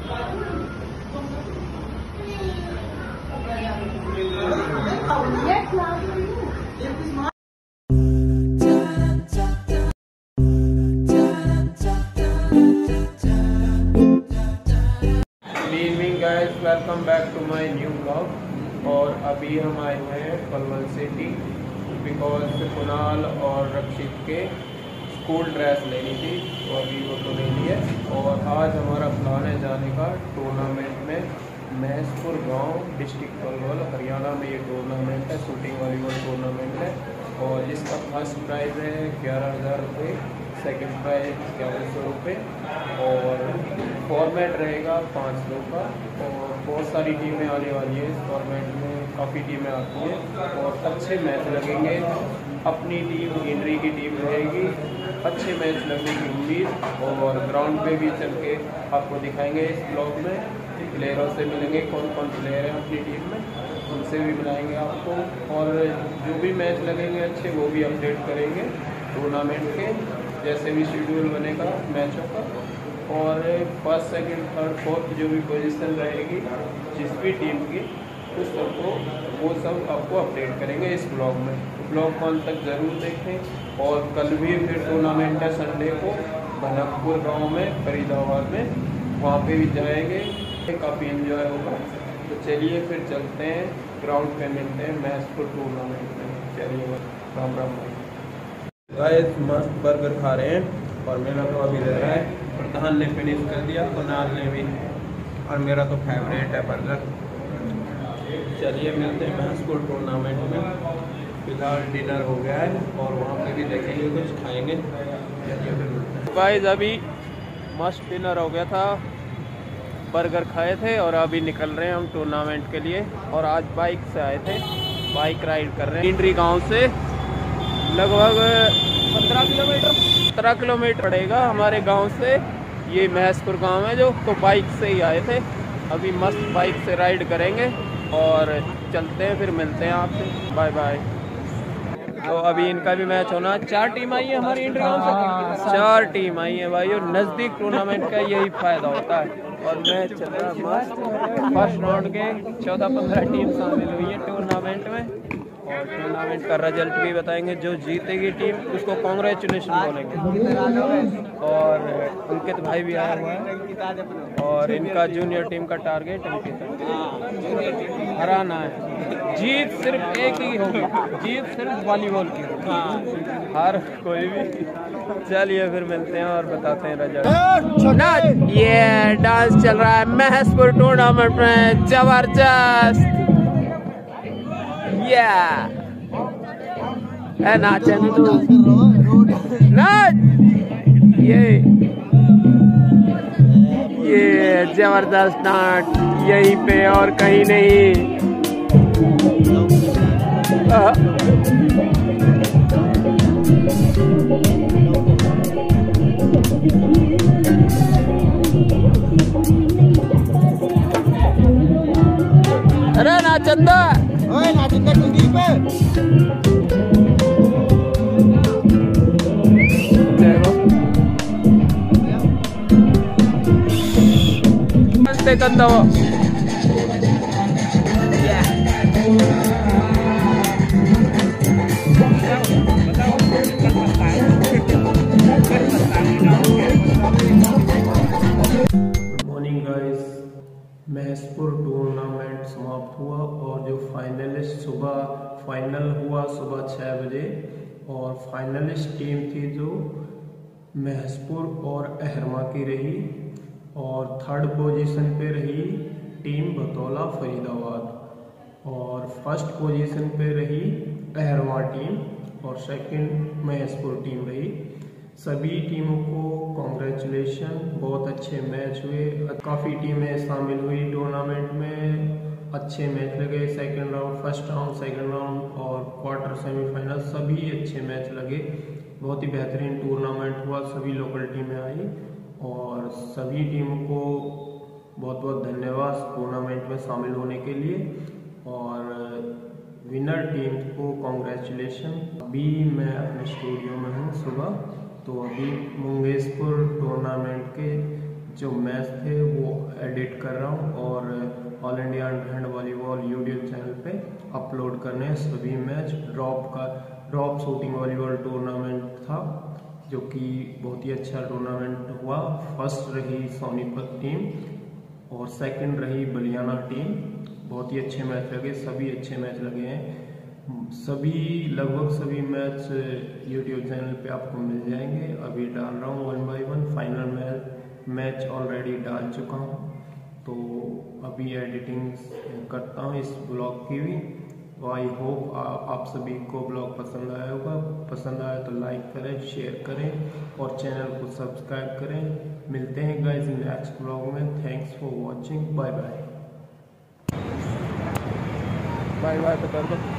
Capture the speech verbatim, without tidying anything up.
Welcome back to my new blog. और अभी हम आए हैं पलवल सिटी बिकॉज कुणाल और रक्षित के स्कूल ड्रेस लेनी थी, तो अभी वो तो ले लिए। और आज हमारा प्लान है जाने का टूर्नामेंट में महसपुर गांव, डिस्ट्रिक्ट पलवल, हरियाणा में। ये टूर्नामेंट है, शूटिंग वॉलीबॉल टूर्नामेंट है। और इसका फर्स्ट प्राइज़ है ग्यारह हज़ार रुपये, सेकेंड प्राइज ग्यारह सौ रुपये। और फॉर्मेट रहेगा पाँच सौ का। और बहुत सारी टीमें आने वाली हैं इस फॉर्मेट में, काफ़ी टीमें आती हैं और अच्छे मैच लगेंगे। अपनी टीम इंड्री की टीम रहेगी, अच्छे मैच लगने की उम्मीद। और ग्राउंड पे भी चल के आपको दिखाएंगे इस ब्लॉग में। प्लेयरों से मिलेंगे, कौन कौन प्लेयर हैं अपनी टीम में, उनसे भी मिलाएंगे आपको। और जो भी मैच लगेंगे अच्छे, वो भी अपडेट करेंगे टूर्नामेंट के, जैसे भी शेड्यूल बनेगा मैचों का। और फर्स्ट, सेकंड, थर्ड, फोर्थ जो भी पोजीशन रहेगी जिस भी टीम की, उस सबको वो सब आपको अपडेट करेंगे इस ब्लॉग में। ब्लॉग को अंत तक ज़रूर देखें। और कल भी फिर टूर्नामेंट है संडे को भनकपुर गांव में, फरीदाबाद में, वहाँ पे भी जाएंगे, काफ़ी एंजॉय होगा। तो चलिए फिर चलते हैं, ग्राउंड पे मिलते हैं महसपुर टूर्नामेंट में। चलिए, राम राम गाइस। मस्त बर्गर खा रहे हैं और मेरा तो अभी रह रहा है। प्रधान ने फिनिश कर दिया, कुणाल ने भी, और मेरा तो फेवरेट है बर्गर। चलिए मिलते हैं महसपुर टूर्नामेंट में। फिलहाल डिनर हो गया है और वहाँ पे भी देखेंगे, कुछ खाएंगे। चलिए फिर मिलते हैं गाइस। अभी मस्त डिनर हो गया था, बर्गर खाए थे और अभी निकल रहे हैं हम टूर्नामेंट के लिए। और आज बाइक से आए थे, बाइक राइड कर रहे हैं इंड्री गाँव से। लगभग पंद्रह किलोमीटर सत्रह किलोमीटर पड़ेगा हमारे गांव से। ये महसपुर गांव है जो, तो बाइक से ही आए थे। अभी मस्त बाइक से राइड करेंगे और चलते हैं, फिर मिलते हैं आपसे। Bye bye. तो अभी इनका भी मैच होना। चार टीम आई है हमारी इंडिया गांव से, चार टीम आई है भाई। और नज़दीक टूर्नामेंट का यही फायदा होता है। और मैच चल रहा है मस्त। फर्स्ट राउंड के चौदह पंद्रह टीम शामिल हुई है टूर्नामेंट में। और टूर्नामेंट का रिजल्ट भी बताएंगे। जो जीतेगी टीम उसको कॉन्ग्रेचुलेशन बोलेंगे। और अंकित भाई भी आया हुआ है। और इनका जूनियर टीम का टारगेट हराना है। जीत सिर्फ एक ही होगी, जीत सिर्फ वॉलीबॉल की होगी, हर कोई भी। चलिए फिर मिलते हैं और बताते हैं रिजल्ट। ये डांस चल रहा है महसपुर टूर्नामेंट में, जबरदस्त। है नाचे तो नाच। ये ये जबरदस्त नाच यहीं पे और कहीं नहीं। अरे नाचंदा, ओए नाचंदा टीवी पे। कंदा वो मॉर्निंग गाइस। महसपुर टूर्नामेंट समाप्त हुआ और जो फाइनलिस्ट सुबह फाइनल हुआ सुबह छः बजे। और फाइनलिस्ट टीम थी जो महसपुर और अहरमा की रही। और थर्ड पोजीशन पे रही टीम बतौला फरीदाबाद। और फर्स्ट पोजीशन पे रही अहरमा टीम और सेकंड महसपुर टीम रही। सभी टीमों को कॉन्ग्रेचुलेशन, बहुत अच्छे मैच हुए, काफ़ी टीमें शामिल हुई टूर्नामेंट में, अच्छे मैच लगे। Second round, first round, second round और क्वार्टर सेमीफाइनल, सभी अच्छे मैच लगे। बहुत ही बेहतरीन टूर्नामेंट हुआ, सभी लोकल टीमें आई। और सभी टीमों को बहुत बहुत धन्यवाद टूर्नामेंट में शामिल होने के लिए। और विनर टीम को कॉन्ग्रेचुलेशन। अभी मैं अपने स्टूडियो में हूँ सुबह, तो अभी मुंगेशपुर टूर्नामेंट के जो मैच थे वो एडिट कर रहा हूँ और all India hand volleyball YouTube channel पे अपलोड करने हैं सभी मैच। ड्रॉप का ड्रॉप शूटिंग वॉलीबॉल टूर्नामेंट था जो कि बहुत ही अच्छा टूर्नामेंट हुआ। फर्स्ट रही सोनीपत टीम और सेकंड रही बलियाना टीम। बहुत ही अच्छे मैच लगे, सभी अच्छे मैच लगे हैं। सभी लगभग सभी मैच यूट्यूब चैनल पे आपको मिल जाएंगे। अभी डाल रहा हूँ one by one. Final match match already डाल चुका हूँ, तो अभी एडिटिंग करता हूँ इस ब्लॉग की भी। तो आई होप आप सभी को ब्लॉग पसंद आया होगा। पसंद आया तो लाइक करें, शेयर करें और चैनल को सब्सक्राइब करें। मिलते हैं गाइस नेक्स्ट ब्लॉग में। Thanks for watching. Bye bye. Bye bye बता दो।